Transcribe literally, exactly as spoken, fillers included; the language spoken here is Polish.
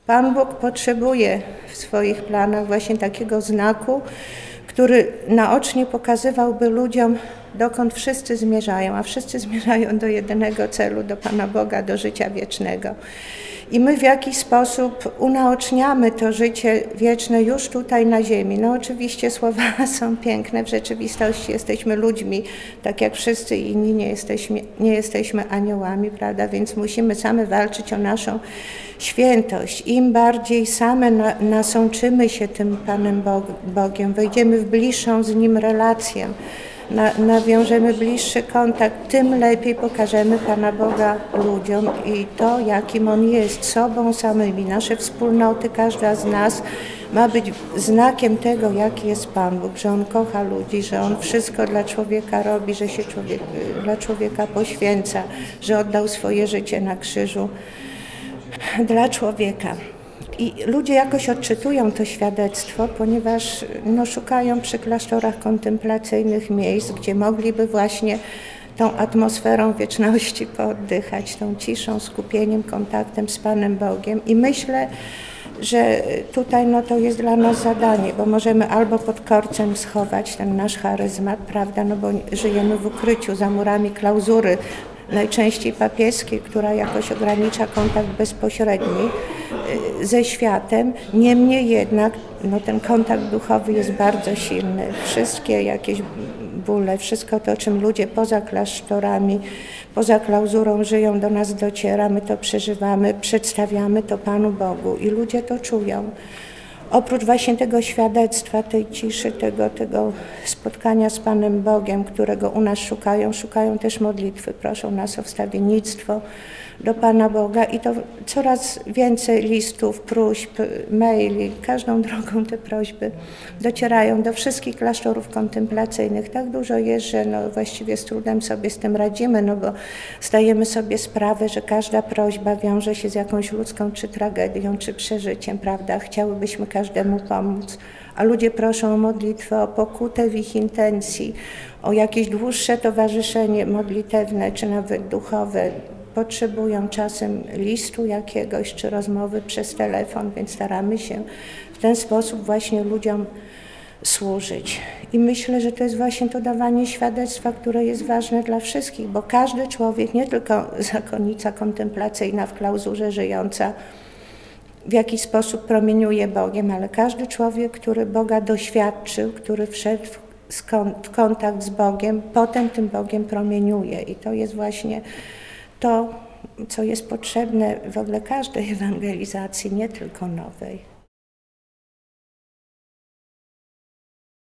Pan Bóg potrzebuje w swoich planach właśnie takiego znaku, który naocznie pokazywałby ludziom, dokąd wszyscy zmierzają, a wszyscy zmierzają do jedynego celu, do Pana Boga, do życia wiecznego. I my w jakiś sposób unaoczniamy to życie wieczne już tutaj na ziemi. No oczywiście słowa są piękne, w rzeczywistości jesteśmy ludźmi, tak jak wszyscy inni, nie jesteśmy, nie jesteśmy aniołami, prawda? Więc musimy same walczyć o naszą świętość. Im bardziej same na, nasączymy się tym Panem Bog, Bogiem, wejdziemy w bliższą z Nim relację, Na, nawiążemy bliższy kontakt, tym lepiej pokażemy Pana Boga ludziom i to, jakim On jest, sobą samymi. Nasze wspólnoty, każda z nas ma być znakiem tego, jaki jest Pan Bóg, że On kocha ludzi, że On wszystko dla człowieka robi, że się człowiek, dla człowieka poświęca, że oddał swoje życie na krzyżu dla człowieka. I ludzie jakoś odczytują to świadectwo, ponieważ no, szukają przy klasztorach kontemplacyjnych miejsc, gdzie mogliby właśnie tą atmosferą wieczności pooddychać, tą ciszą, skupieniem, kontaktem z Panem Bogiem. I myślę, że tutaj no, to jest dla nas zadanie, bo możemy albo pod korcem schować ten nasz charyzmat, prawda, no bo żyjemy w ukryciu, za murami klauzury, najczęściej papieskiej, która jakoś ogranicza kontakt bezpośredni ze światem. Niemniej jednak no, ten kontakt duchowy jest bardzo silny. Wszystkie jakieś bóle, wszystko to, czym ludzie poza klasztorami, poza klauzurą żyją, do nas dociera, my to przeżywamy, przedstawiamy to Panu Bogu i ludzie to czują. Oprócz właśnie tego świadectwa, tej ciszy, tego, tego spotkania z Panem Bogiem, którego u nas szukają, szukają też modlitwy, proszą nas o wstawiennictwo do Pana Boga i to coraz więcej listów, próśb, maili, każdą drogą te prośby docierają do wszystkich klasztorów kontemplacyjnych. Tak dużo jest, że no właściwie z trudem sobie z tym radzimy, no bo zdajemy sobie sprawę, że każda prośba wiąże się z jakąś ludzką czy tragedią, czy przeżyciem, prawda? Chciałybyśmy każdemu pomóc, a ludzie proszą o modlitwę, o pokutę w ich intencji, o jakieś dłuższe towarzyszenie modlitewne, czy nawet duchowe. Potrzebują czasem listu jakiegoś, czy rozmowy przez telefon, więc staramy się w ten sposób właśnie ludziom służyć. I myślę, że to jest właśnie to dawanie świadectwa, które jest ważne dla wszystkich, bo każdy człowiek, nie tylko zakonnica kontemplacyjna w klauzurze żyjąca, w jakiś sposób promieniuje Bogiem, ale każdy człowiek, który Boga doświadczył, który wszedł w kontakt z Bogiem, potem tym Bogiem promieniuje. I to jest właśnie to, co jest potrzebne w ogóle każdej ewangelizacji, nie tylko nowej.